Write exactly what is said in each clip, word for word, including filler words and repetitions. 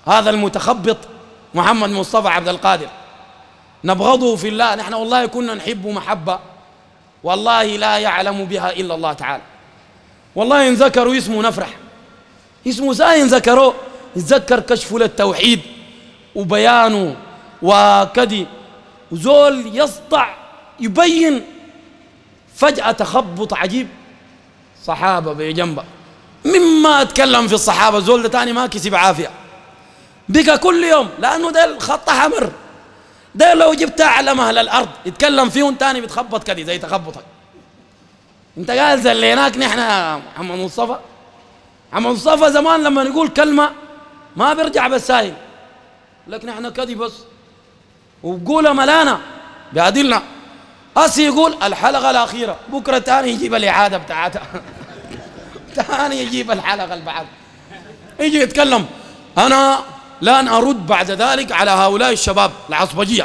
هذا المتخبط محمد مصطفى عبد القادر نبغضه في الله. نحن والله كنا نحبه محبة والله لا يعلم بها إلا الله تعالى. والله إن ذكروا اسمه نفرح، اسمه ساين ذكروه يتذكر كشفه للتوحيد وبيانه وكدي، وزول يسطع يبين فجأة تخبط عجيب. صحابة بجنبه مما اتكلم في الصحابة، زول ده تاني ما كسب عافية بقى كل يوم، لأنه ده الخط حمر، ده لو جبت أعلم أهل الأرض يتكلم فيهم تاني بتخبط كده زي تخبطك. انت قال زليناك نحن يا محمد مصطفى. محمد مصطفى زمان لما نقول كلمة ما بيرجع بالساهل، لكن احنا كده بس وبقولها ملانا بيعدلنا. أسي يقول الحلقة الأخيرة، بكرة تاني يجيب الإعادة بتاعتها تاني يجيب الحلقة اللي بعد يجي يتكلم. أنا لن أرد بعد ذلك على هؤلاء الشباب العصبجية.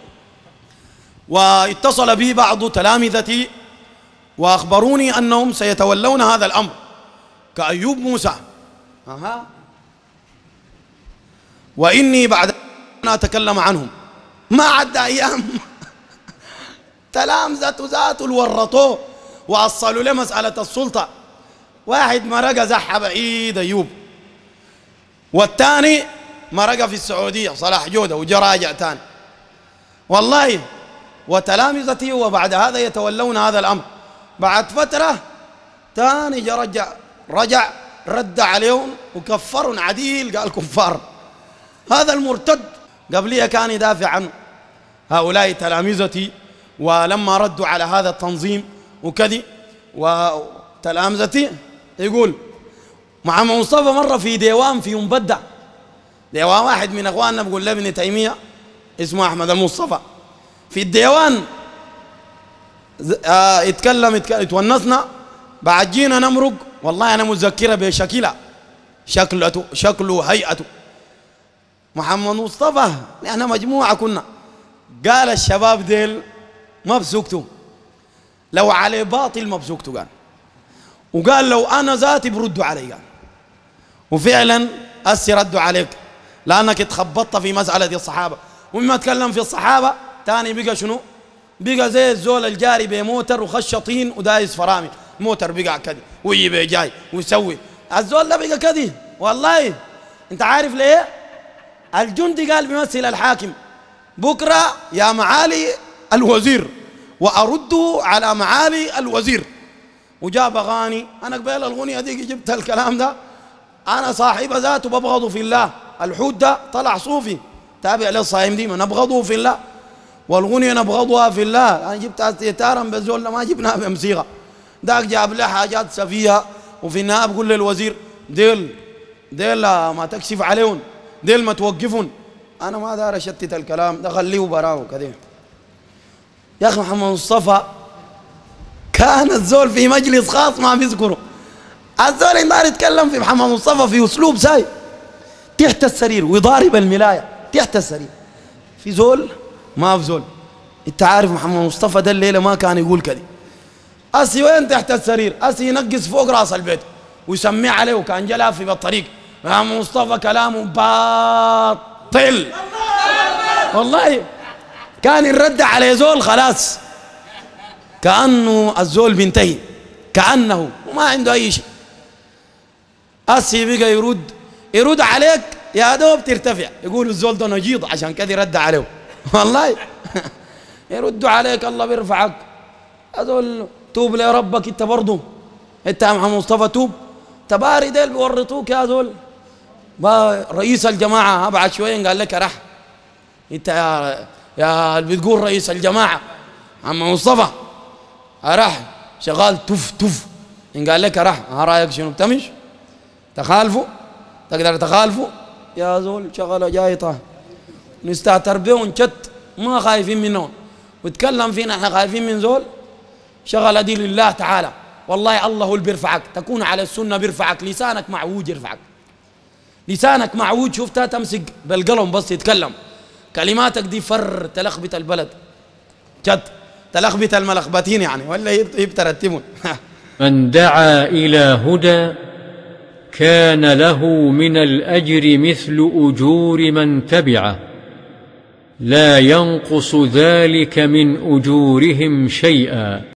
واتصل بي بعض تلامذتي وأخبروني أنهم سيتولون هذا الأمر كأيوب موسى. أها. وإني بعد أن أتكلم عنهم ما عدى أيام تلامذته ذاته الورطوه وأصلوا له مسألة السلطة. واحد مرقة زحة بعيد أيوب، والثاني مرقة في السعودية صلاح جودة وجراجع تاني والله. وتلامذتي وبعد هذا يتولون هذا الأمر. بعد فترة تاني جا رجع رجع رد عليهم وكفروا عديل، قال كفار. هذا المرتد قبليه كان يدافع عنه هؤلاء تلامذتي، ولما ردوا على هذا التنظيم وكذي وتلامذتي يقول محمد مصطفى مرة في ديوان في مبدع، ديوان واحد من اخواننا بقول له ابن تيمية اسمه احمد المصطفى، في الديوان اه يتكلم يتونسنا. بعد جينا نمرق والله انا متذكره بشكلها شكلته شكله هيئته. محمد مصطفى احنا مجموعه كنا، قال الشباب ديل ما بسوقتوا لو على باطل ما بسوقتوا، قال وقال لو انا ذاتي بردوا علي، قال وفعلا اسي ردوا عليك لانك اتخبطت في مساله الصحابه. ومما تكلم في الصحابه تاني بقى شنو؟ بقى زي الزول الجاري بموتر وخشطين ودايس فرامل، موتر بقى كده ويجي جاي ويسوي. الزول ده بقى كده والله. انت عارف ليه؟ الجندي قال بيمثل الحاكم بكره يا معالي الوزير وأرد على معالي الوزير، وجاب أغاني. أنا قبل الأغنية دي جبت الكلام ده، أنا صاحب ذاته ببغضه في الله. الحوت ده طلع صوفي تابع للصايم دي، ما نبغضه في الله، والغنية نبغضها في الله. أنا جبت استهتارا بالزول ما جبناها بمصيغة. داك جاب له حاجات سفيهة، وفي النهاية بقول للوزير ديل ديل ما تكشف عليهم، ديل ما توقفون. أنا ما دار أشتت الكلام ده، خليه براه كده. يا أخي محمد مصطفى كان الزول في مجلس خاص ما بيذكره. الزول يقدر يتكلم في محمد مصطفى في أسلوب ساي تحت السرير ويضارب الملاية تحت السرير. في زول ما في زول. أنت عارف محمد مصطفى ده الليلة ما كان يقول كده. أسي وين تحت السرير؟ أسي ينقص فوق راس البيت ويسميه عليه، وكان جلاه في بالطريق. محمد مصطفى كلامه باطل والله. كان يرد على زول خلاص كأنه الزول بينتهي، كأنه وما عنده أي شيء. أسي بقى يرد يرد عليك يا دوب ترتفع، يقول الزول ده نجيض عشان كذا يرد عليه والله. يردوا عليك الله بيرفعك. هذول توب لربك انت برضه، انت يا محمد مصطفى توب. تباري ديل بيورطوك يا زول. رئيس الجماعة أبعد شوية قال لك رح انت يا يا اللي بتقول رئيس الجماعة محمد مصطفى أرح شغال تف تف إن قال لك رح ها رأيك شنو بتمش؟ تخالفوا؟ تقدر تخالفوا؟ يا زول شغلة جايطة نستهتر به ونشت ما خايفين منهم، وتكلم فينا احنا خايفين من زول. شغلة دي لله تعالى والله. الله هو اللي بيرفعك، تكون على السنة بيرفعك. لسانك معوج يرفعك، لسانك معوج شفتها تمسك بالقلم بس يتكلم. كلماتك دي فر تلخبط البلد جد، تلخبط الملخبتين يعني ولا يبترتبون. من دعا إلى هدى كان له من الأجر مثل أجور من تبعه، لا ينقص ذلك من أجورهم شيئا.